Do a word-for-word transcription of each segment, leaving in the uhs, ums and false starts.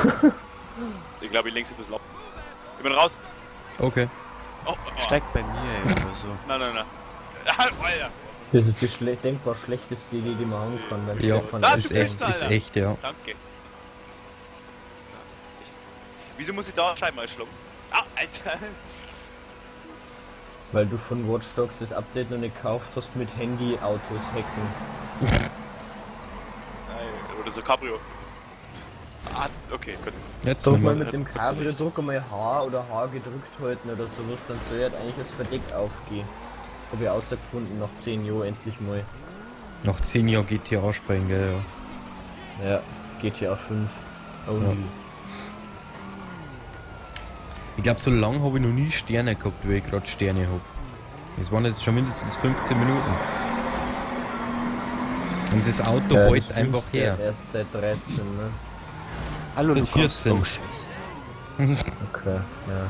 Ich glaube, ich lenke ein bisschen ab. Ich bin raus. Okay. Oh, oh. Steigt bei mir oder so. Nein, nein, nein. Alter. Das ist die schle denkbar schlechteste Idee, die man haben kann. Wenn Ja, Stefan das ist ist echt, Alter. ist echt, ja. Danke. Wieso muss ich da Scheiben einschlagen? Ah, Alter. Weil du von Watch Dogs das Update noch nicht gekauft hast mit Handy Autos hacken. Oder so Cabrio. Ah, okay, gut. Jetzt Drück nochmal. mal mit dem Cabrio, drück mal H oder H gedrückt halten oder sowas, dann soll halt eigentlich das Verdeck aufgehen. Hab ich außergefunden nach zehn Jahren endlich mal. Nach zehn Jahren G T A springen, gell, ja. Ja, G T A fünf. Oh Ja. ja. Ich glaube, so lange habe ich noch nie Sterne gehabt, wie ich gerade Sterne habe. Das waren jetzt schon mindestens fünfzehn Minuten. Und das Auto Ja, hält das einfach gibt's her. ja erst seit dreizehn, ne? Hallo, du Mit kommst. vierzehn. Oh, Scheiße. Okay, ja.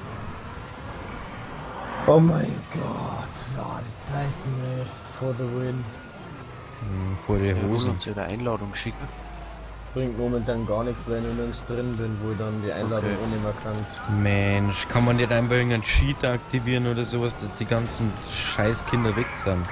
Oh mein Gott, ja, die Zeiten, ey. For the win. Hm, vor der Wir wollen Hose. uns ja eine Einladung schicken. Bringt momentan gar nichts, wenn ich nirgends drin bin, wo ich dann die Einladung Okay. auch nicht mehr kann. Mensch, kann man nicht einfach irgendeinen Cheat aktivieren oder sowas, dass die ganzen Scheißkinder weg sind?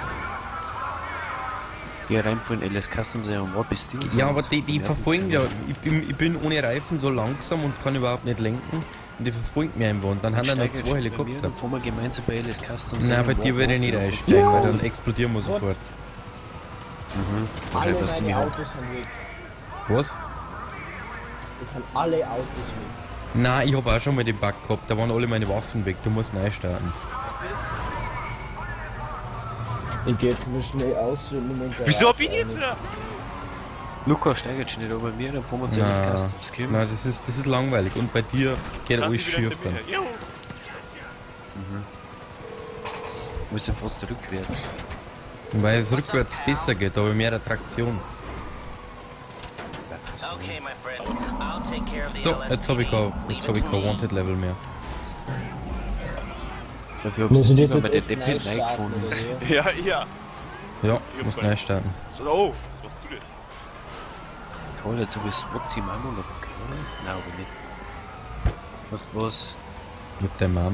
Hier rein von L S Custom sehr um bist du. Ja, aber die, die verfolgen ja. Ich bin, ich bin ohne Reifen so langsam und kann überhaupt nicht lenken. Und die verfolgen mich einfach und dann haben wir noch zwei Helikopter. Dann fahren wir gemeinsam bei L S Custom. Nein, bei dir würde ich nicht einsteigen, weil dann explodieren wir sofort. Mhm. Alle Wahrscheinlich, was die meine mir haben. Autos sind weg. Was? Es sind alle Autos weg. Nein, ich habe auch schon mal den Bug gehabt, da waren alle meine Waffen weg, du musst neu starten. Ich geh jetzt mal schnell aus und nimm Wieso hab ich jetzt wieder? Lukas, steig jetzt schnell über mir, dann fahren wir zu L S Nein, Customs. Kim. nein, das ist, das ist langweilig und bei dir geht Dann alles wieder schief hinter dann. mir. Juhu. Wir müssen fast rückwärts. Weil es rückwärts besser geht, aber mehr Attraktion. Okay, my friend. I'll take care of the So, jetzt habe ich kein, jetzt hab ich kein Wanted Level mehr. Dafür habe Muss ich ich jetzt das immer jetzt der echt Deppel neu starten, reingefunden. oder wie? Ja, ja. Ja, Ich muss hab neu starten. So, oh, was machst du denn? Toll, jetzt habe ich das SWAT-Team auch noch okay, oder? Nein, aber nicht. Was, was? Mit der Mom.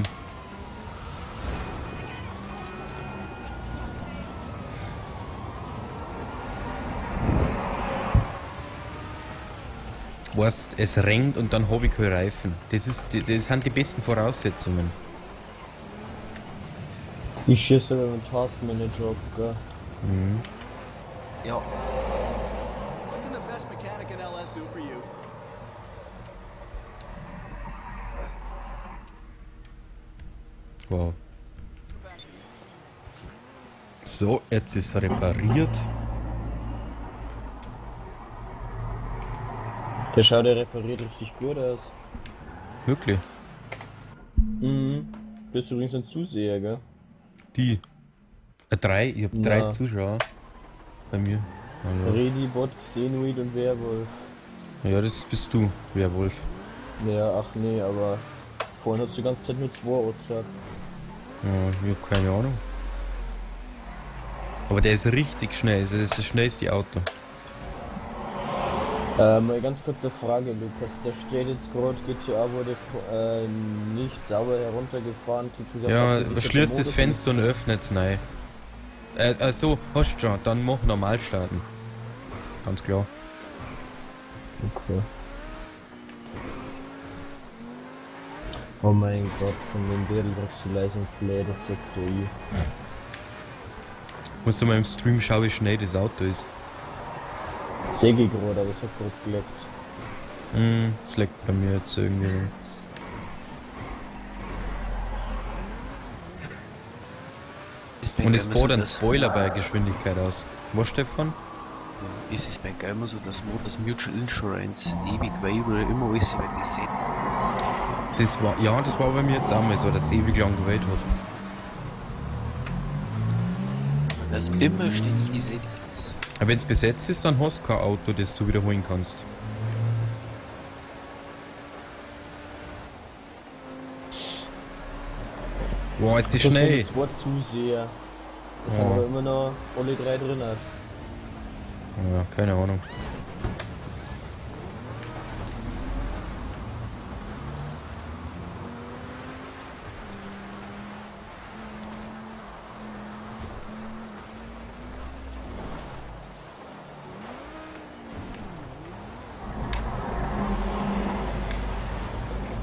Weißt, es regnet und dann habe ich keine Reifen. Das, ist, die- das sind die besten Voraussetzungen. Ich schieße über den Taskmanager ab, gell? Mhm. Ja. What can the best mechanic in L S do for you? Wow. So, jetzt ist er repariert. Der schaut ja repariert richtig gut aus. Wirklich. Mhm. Du bist übrigens ein Zuseher, gell? Die. Äh, drei, ich hab drei Na. Zuschauer. Bei mir. Ja, Redi, Bot, Xenoid und Werwolf. ja, das bist du, Werwolf. Ja, ach nee, aber vorhin hat die ganze Zeit nur zwei Uhr gesagt. Ja, ich hab keine Ahnung. Aber der ist richtig schnell, also das ist das schnellste Auto. Ähm, eine ganz kurze Frage, Lukas. Da steht jetzt gerade, G T A wurde äh, nicht sauber heruntergefahren. Klickt das auf Ja, abgesicherte schließt das Modus Fenster und öffnet's rein. Äh, also, hast du schon, dann mach normal starten. Ganz klar. und- Okay. Oh mein Gott, von dem Bild brauchst du leise und Flair, das sagt der I. Musst du mal im Stream schauen, wie schnell das Auto ist. Säge ich gerade, aber es hat gerade geleckt. Hm, das leckt bei mir jetzt irgendwie. Und es fährt ein Spoiler bei Geschwindigkeit aus. Was, Stefan? Ist es bei Gamer so, dass man das Mutual Insurance ewig Waiver immer alles übergesetzt ist? Das war, ja, das war bei mir jetzt auch mal so, dass es ewig lang gewählt hat. Das immer ständig gesetzt ist. Aber wenn es besetzt ist, dann hast du kein Auto, das du wiederholen kannst. Wow, ist die Das schnell. sind zwei Zuseher. Das Ja. sind aber immer noch alle drei drin. Ja, keine Ahnung.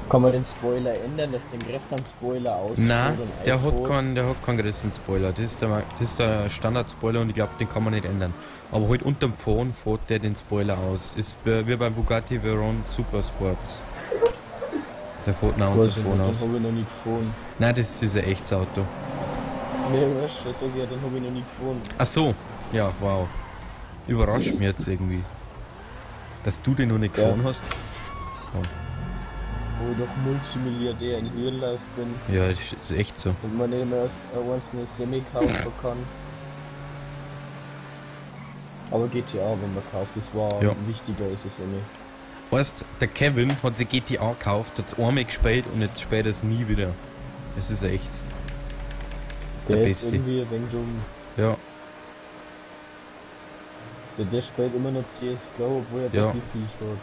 Kann man den Spoiler ändern, dass den größeren Spoiler aus? Nein, der hat keinen, der hat keinen größeren Spoiler. Das ist der, das ist der Standard-Spoiler und ich glaube, den kann man nicht ändern. Aber halt unterm Phone fährt der den Spoiler aus. Ist wie beim Bugatti Veyron Super Sports. Der fährt nach unter Phone aus. Den hab ich noch nicht gefahren. Nein, das ist ein echtes Auto. Nee, weißt du, sag ich ja, den hab ich noch nicht gefahren. Ach so, ja, wow. Überrascht mich jetzt irgendwie. Dass du den noch nicht gefahren Ja. hast. Wo ich doch Multimilliardär in Höhenlauf bin Ja, das ist echt so. und man nicht mehr eins eine Semi kaufen kann. Aber G T A, wenn man kauft, das war Ja. wichtiger als das Semi. Weißt, der Kevin hat sich G T A gekauft, hat es einmal gespielt und jetzt spielt er es nie wieder. Das ist echt. Der Der ist Beste. irgendwie ein wenig dumm. Ja, Der, der spielt immer noch C S G O, obwohl er Ja. Battlefield hat.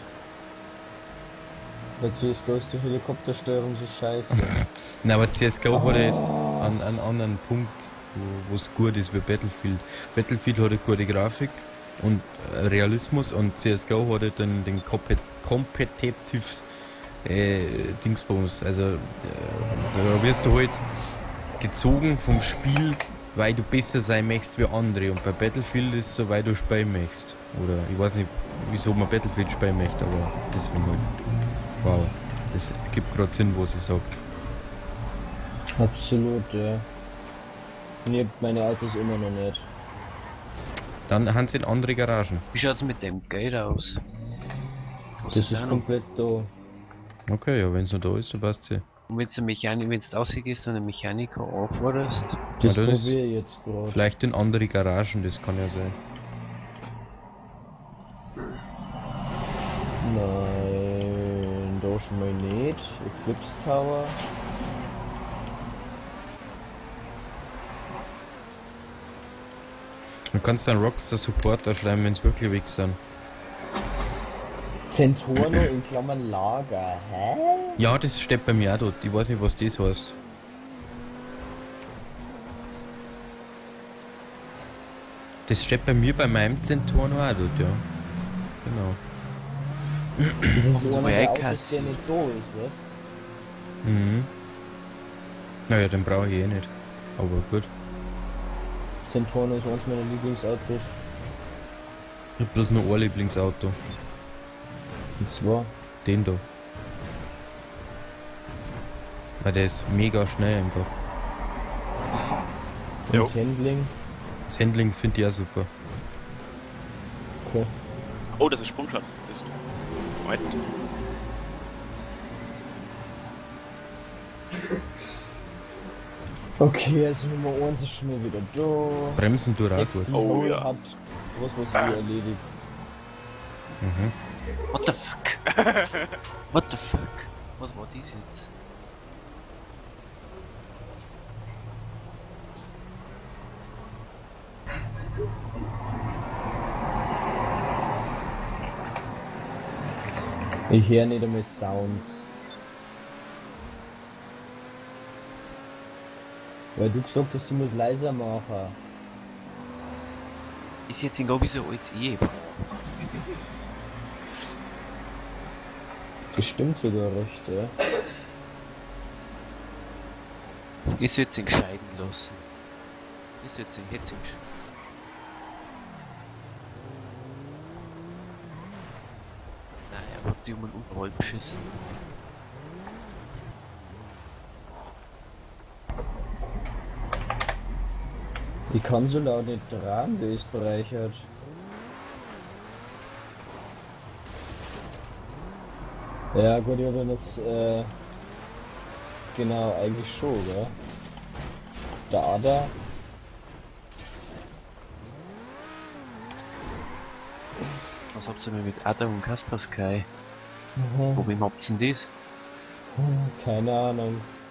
Bei C S G O ist die Helikoptersteuerung so scheiße. na, aber C S G O hat halt einen, einen anderen Punkt, wo es gut ist wie Battlefield. Battlefield hat eine gute Grafik und äh, Realismus und C S G O hat halt den, den Kompet kompetitiv äh, Dingsbums. Also äh, da wirst du halt gezogen vom Spiel, weil du besser sein möchtest wie andere. Und bei Battlefield ist es so, weil du spielen möchtest. Oder ich weiß nicht, wieso man Battlefield spielen möchte, aber deswegen halt. Wow, das gibt gerade Sinn, was ich sag. Absolut, ja. Und ich hab meine Autos immer noch nicht. Dann haben sie in andere Garagen. Wie schaut's mit dem Geld aus? Was Das ist auch noch? komplett da. Okay, ja, wenn es noch da ist, dann passt sie. Und wenn du Mechanik, wenn du rausgehst und einen Mechaniker anforderst, Das Ja, das ist- probiere ich jetzt gerade. Vielleicht in andere Garagen, das kann ja sein. Nein, da schon mal nicht. Eclipse Tower. Du kannst dann Rockstar Supporter schreiben, wenn es wirklich weg sind. Zentorno in Klammern Lager. Hä? Ja, das steht bei mir auch dort. Ich weiß nicht, was das heißt. Das steht bei mir bei meinem Zentorno auch dort, ja. Genau. Das ist so einer wie der Autos, Eikas. der nicht da ist, weißt Mhm. Naja, den brauche ich eh nicht. Aber gut. Zentorno ist eines meiner Lieblingsautos. Ich hab bloß nur ein Lieblingsauto. Und zwar Den da. Weil der ist mega schnell einfach. Jo. das Handling. Das Handling finde ich auch super. Okay. Oh, das ist Sprungschatz. Das ist... Moment. Okay, also Nummer eins ist schon mal wieder da. Bremsen tut auch Sechs gut. Oh, ja. hat was, was wir erledigt. Mhm. what the fuck? What the fuck? Was war dies jetzt? Ich höre nicht einmal Sounds. Weil du gesagt hast, du musst leiser machen. Ist jetzt in Gobi so als ich. Das stimmt sogar recht, ja. Ich sollte ihn scheiden lassen. Ich sollte ihn jetzt entscheiden. Nein, er hat die um einen Unterhalt beschissen. Ich kann so laut nicht tragen, der Österreich hat. Ja gut, ich habe das, äh, genau, eigentlich schon, gell? Der Ada. Was habt ihr denn mit Adam und Kaspersky? Mhm. Wo wem habt's denn das? Keine Ahnung.